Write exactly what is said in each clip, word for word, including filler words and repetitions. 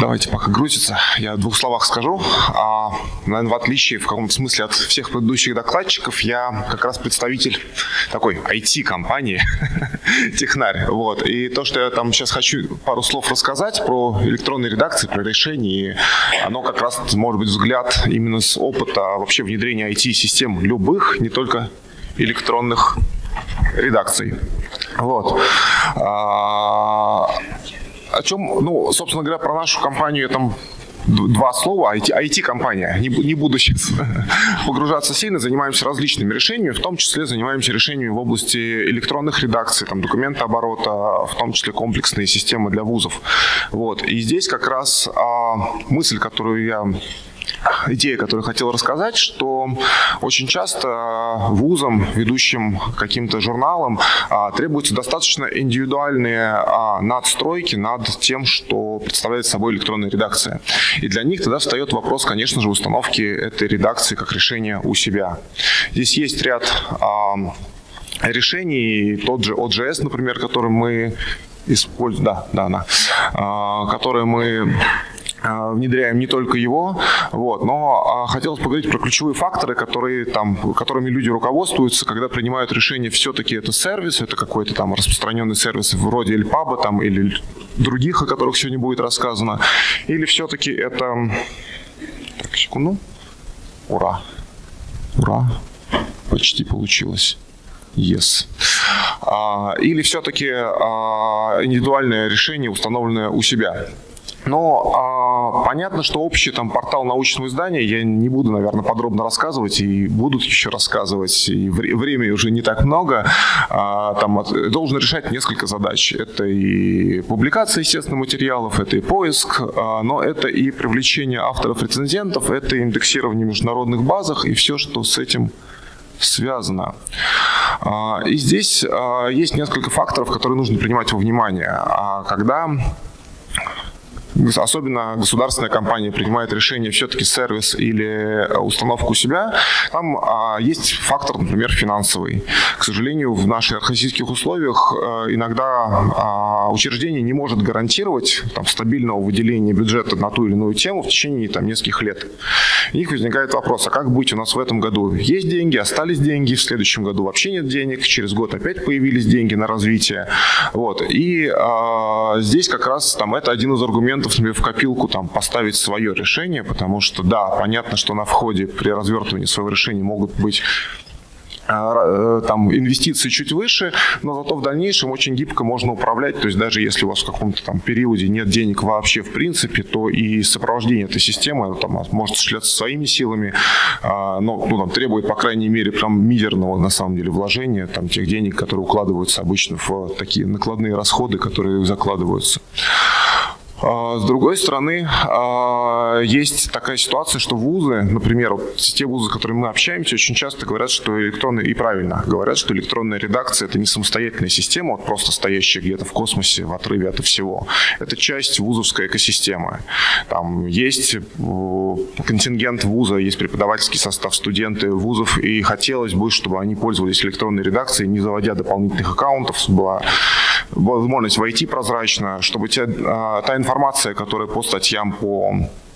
Давайте пока грузится. Я в двух словах скажу. А, наверное, в отличие в каком-то смысле от всех предыдущих докладчиков, я как раз представитель такой ай ти-компании, технарь. Вот. И то, что я там сейчас хочу пару слов рассказать про электронные редакции, про решения, оно как раз может быть взгляд именно с опыта вообще внедрения ай ти-систем любых, не только электронных редакций. Вот. А, о чем, ну, собственно говоря, про нашу компанию я там два слова. ай ти-компания. Не, не буду сейчас погружаться сильно. Занимаемся различными решениями, в том числе занимаемся решениями в области электронных редакций, там, документооборота, в том числе комплексные системы для вузов. Вот. И здесь как раз а, мысль, которую я... Идея, которую я хотел рассказать, что очень часто вузам, ведущим каким-то журналам, требуются достаточно индивидуальные надстройки над тем, что представляет собой электронная редакция. И для них тогда встает вопрос, конечно же, установки этой редакции как решения у себя. Здесь есть ряд решений, тот же о джей эс, например, который мы используем, да, да, да, который мы внедряем не только его, вот, но хотелось поговорить про ключевые факторы, которые, там, которыми люди руководствуются, когда принимают решение, все-таки это сервис, это какой-то там распространенный сервис вроде Эльпаба там, или других, о которых сегодня будет рассказано, или все-таки это... Так, секунду. Ура. Ура. Почти получилось. Yes. А, или все-таки а, индивидуальное решение, установленное у себя. Но а, понятно, что общий там портал научного издания я не буду, наверное, подробно рассказывать, и будут еще рассказывать, и вре- времени уже не так много. А, там от, должен решать несколько задач. Это и публикация, естественно, материалов, это и поиск, а, но это и привлечение авторов-рецензентов, это индексирование в международных базах и все, что с этим связано. А, и здесь а, есть несколько факторов, которые нужно принимать во внимание. А, когда... Особенно государственная компания принимает решение все-таки сервис или установку у себя, там а, есть фактор, например, финансовый. К сожалению, в наших российских условиях а, иногда а, учреждение не может гарантировать там, стабильного выделения бюджета на ту или иную тему в течение там, нескольких лет. У них возникает вопрос, а как быть у нас в этом году? Есть деньги, остались деньги, в следующем году вообще нет денег, через год опять появились деньги на развитие. Вот. И а, здесь как раз там, это один из аргументов, в копилку там, поставить свое решение, потому что, да, понятно, что на входе при развертывании своего решения могут быть там инвестиции чуть выше, но зато в дальнейшем очень гибко можно управлять, то есть даже если у вас в каком-то там периоде нет денег вообще в принципе, то и сопровождение этой системы там, может осуществляться своими силами, но ну, там, требует, по крайней мере, прям мизерного на самом деле вложения там, тех денег, которые укладываются обычно в такие накладные расходы, которые закладываются. С другой стороны, есть такая ситуация, что вузы, например, вот те вузы, с которыми мы общаемся, очень часто говорят, что электронная, и правильно говорят, что электронная редакция – это не самостоятельная система, вот просто стоящая где-то в космосе, в отрыве от всего. Это часть вузовской экосистемы. Там есть контингент вуза, есть преподавательский состав, студенты вузов, и хотелось бы, чтобы они пользовались электронной редакцией, не заводя дополнительных аккаунтов, была возможность войти прозрачно, чтобы те, та информация, которая по статьям, по,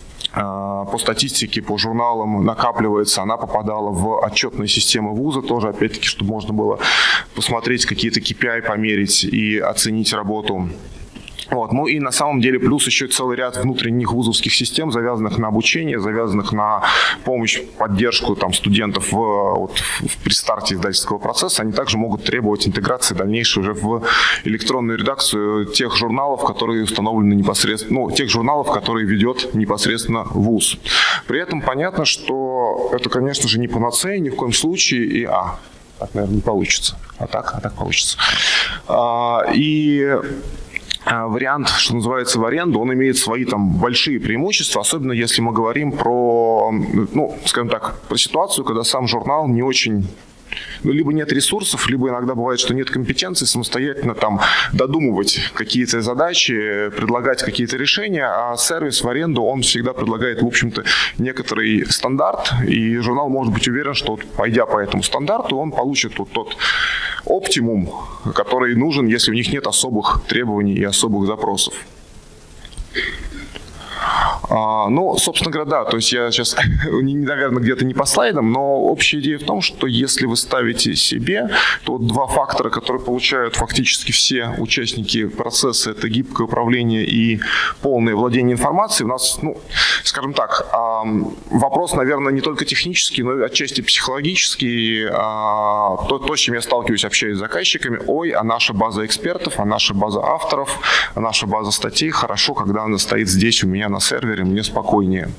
по статистике, по журналам накапливается, она попадала в отчетные системы вуза тоже, опять-таки, чтобы можно было посмотреть какие-то кей пи ай, померить и оценить работу. Вот. Ну и на самом деле плюс еще целый ряд внутренних вузовских систем, завязанных на обучение, завязанных на помощь, поддержку там, студентов в, вот, в, при старте издательского процесса. Они также могут требовать интеграции дальнейшей уже в электронную редакцию тех журналов, которые установлены непосредственно, ну, тех журналов, которые ведет непосредственно вуз. При этом понятно, что это, конечно же, не панацея ни в коем случае, и а, так, наверное, не получится. А так, а так получится. А, и вариант, что называется, в аренду, он имеет свои там большие преимущества, особенно если мы говорим про, ну, скажем так, про ситуацию, когда сам журнал не очень... Ну, либо нет ресурсов, либо иногда бывает, что нет компетенции самостоятельно там додумывать какие-то задачи, предлагать какие-то решения, а сервис в аренду, он всегда предлагает, в общем-то, некоторый стандарт, и журнал может быть уверен, что, вот, пойдя по этому стандарту, он получит вот тот оптимум, который нужен, если у них нет особых требований и особых запросов. А, ну, собственно говоря, да, то есть я сейчас, наверное, где-то не по слайдам, но общая идея в том, что если вы ставите себе, то два фактора, которые получают фактически все участники процесса, это гибкое управление и полное владение информацией, у нас, ну, скажем так, вопрос, наверное, не только технический, но и отчасти психологический, то, то, с чем я сталкиваюсь, общаясь с заказчиками, ой, а наша база экспертов, а наша база авторов, а наша база статей, хорошо, когда она стоит здесь у меня на сервере, мне спокойнее.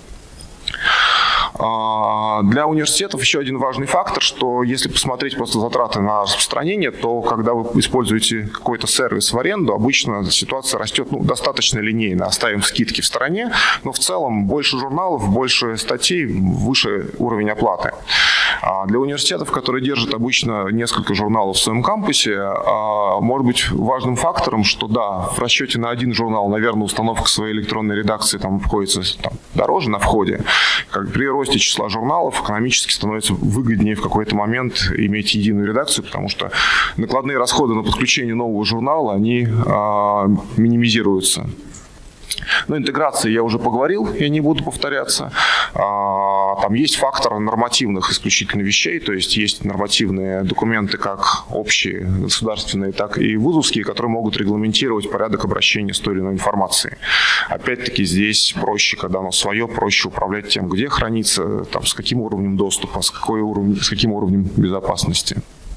Для университетов еще один важный фактор, что если посмотреть просто затраты на распространение, то когда вы используете какой-то сервис в аренду, обычно ситуация растет, ну, достаточно линейно. Оставим скидки в стороне, но в целом больше журналов, больше статей, выше уровень оплаты. А для университетов, которые держат обычно несколько журналов в своем кампусе, может быть важным фактором, что да, в расчете на один журнал, наверное, установка своей электронной редакции там обходится там, дороже на входе. Как при росте числа журналов экономически становится выгоднее в какой-то момент иметь единую редакцию, потому что накладные расходы на подключение нового журнала, они а, минимизируются. Ну, интеграции я уже поговорил, я не буду повторяться. Там есть фактор нормативных исключительно вещей, то есть есть нормативные документы, как общие, государственные, так и вузовские, которые могут регламентировать порядок обращения с той или иной информацией. Опять-таки здесь проще, когда оно свое, проще управлять тем, где хранится, там, с каким уровнем доступа, с, какой уровень, с каким уровнем безопасности.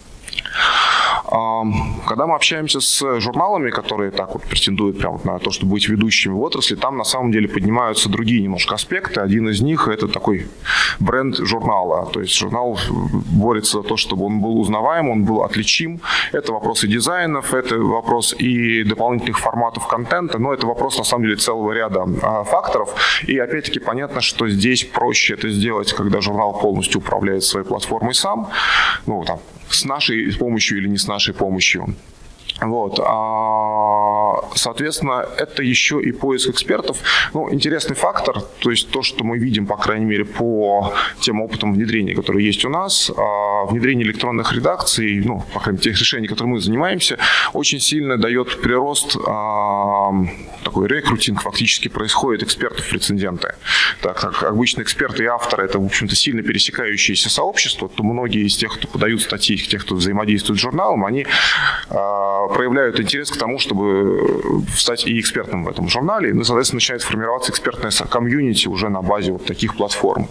Когда мы общаемся с журналами, которые так вот претендуют прямо на то, чтобы быть ведущими в отрасли, там на самом деле поднимаются другие немножко аспекты. Один из них – это такой бренд журнала. То есть журнал борется за то, чтобы он был узнаваем, он был отличим. Это вопросы дизайнов, это вопрос и дополнительных форматов контента, но это вопрос на самом деле целого ряда факторов. И опять-таки понятно, что здесь проще это сделать, когда журнал полностью управляет своей платформой сам. Ну, там, с нашей помощью или не с нашей помощью. Вот. Соответственно, это еще и поиск экспертов. Ну, интересный фактор, то есть то, что мы видим, по крайней мере, по тем опытам внедрения, которые есть у нас, внедрение электронных редакций, ну, по крайней мере, тех решений, которыми мы занимаемся, очень сильно дает прирост, такой рекрутинг фактически происходит экспертов-рецензенты. Так как обычно эксперты и авторы – это, в общем-то, сильно пересекающиеся сообщества, то многие из тех, кто подают статьи, тех, кто взаимодействует с журналом, они проявляют интерес к тому, чтобы стать и экспертом в этом журнале. Ну, соответственно, начинает формироваться экспертное комьюнити уже на базе вот таких платформ.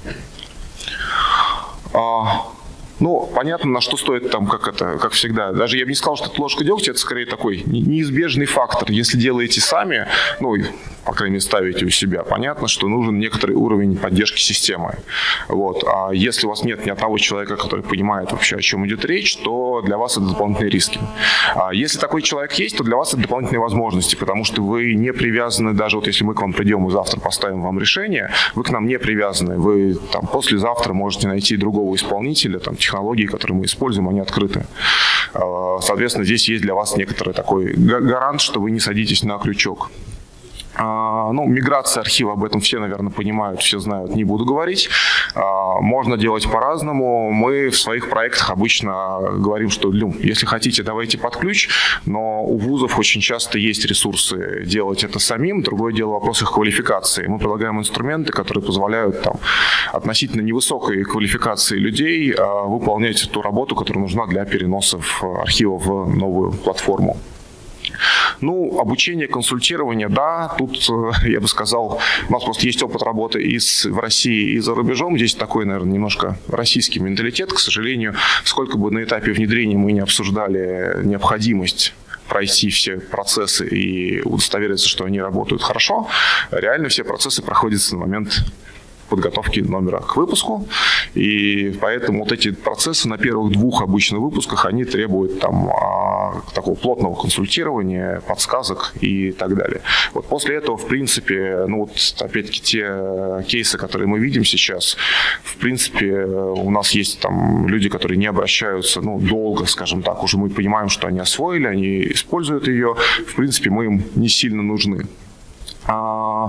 Ну, понятно, на что стоит там, как это, как всегда. Даже я бы не сказал, что это ложка дегтя, это скорее такой неизбежный фактор. Если делаете сами, ну, по крайней мере, ставите у себя, понятно, что нужен некоторый уровень поддержки системы. Вот. А если у вас нет ни одного человека, который понимает вообще, о чем идет речь, то для вас это дополнительные риски. А если такой человек есть, то для вас это дополнительные возможности, потому что вы не привязаны, даже вот если мы к вам придем и завтра поставим вам решение, вы к нам не привязаны. Вы там послезавтра можете найти другого исполнителя, там, технологии, которые мы используем, они открыты. Соответственно, здесь есть для вас некоторый такой гарант, что вы не садитесь на крючок. Ну, миграция архива, об этом все, наверное, понимают, все знают, не буду говорить. Можно делать по-разному. Мы в своих проектах обычно говорим, что если хотите, давайте под ключ, но у вузов очень часто есть ресурсы делать это самим. Другое дело вопрос их квалификации. Мы предлагаем инструменты, которые позволяют там, относительно невысокой квалификации людей выполнять ту работу, которая нужна для переносов архива в новую платформу. Ну, обучение, консультирование, да, тут, я бы сказал, у нас просто есть опыт работы и с, в России, и за рубежом. Здесь такой, наверное, немножко российский менталитет, к сожалению. Сколько бы на этапе внедрения мы не обсуждали необходимость пройти все процессы и удостовериться, что они работают хорошо, реально все процессы проходят на момент подготовки номера к выпуску, и поэтому вот эти процессы на первых двух обычно выпусках, они требуют там такого плотного консультирования, подсказок и так далее. Вот после этого, в принципе, ну вот опять-таки те кейсы, которые мы видим сейчас, в принципе, у нас есть там люди, которые не обращаются, ну, долго, скажем так, уже мы понимаем, что они освоили, они используют ее, в принципе, мы им не сильно нужны. Но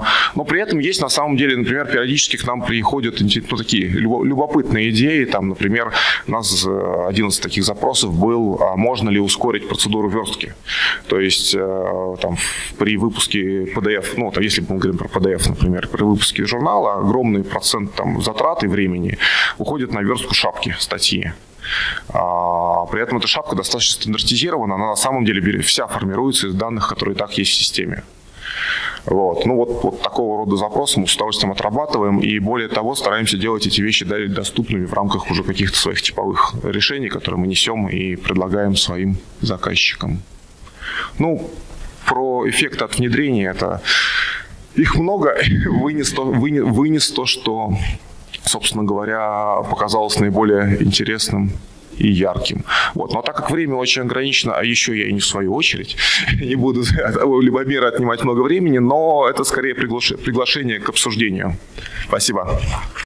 при этом есть на самом деле, например, периодически к нам приходят ну, такие любопытные идеи. Там, например, у нас один из таких запросов был, а можно ли ускорить процедуру верстки. То есть там, при выпуске пи ди эф, ну, там, если мы говорим про пи ди эф, например, при выпуске журнала, огромный процент там, затрат и времени уходит на верстку шапки статьи. А, при этом эта шапка достаточно стандартизирована, она на самом деле вся формируется из данных, которые и так есть в системе. Вот. Ну вот, вот такого рода запросы мы с удовольствием отрабатываем, и более того, стараемся делать эти вещи доступными в рамках уже каких-то своих типовых решений, которые мы несем и предлагаем своим заказчикам. Ну, про эффекты от внедрения, это их много, вынес то, вынес, вынес то, что, собственно говоря, показалось наиболее интересным и ярким. Вот. Но так как время очень ограничено, а еще я и не в свою очередь, не буду у Любомира отнимать много времени, но это скорее приглашение к обсуждению. Спасибо.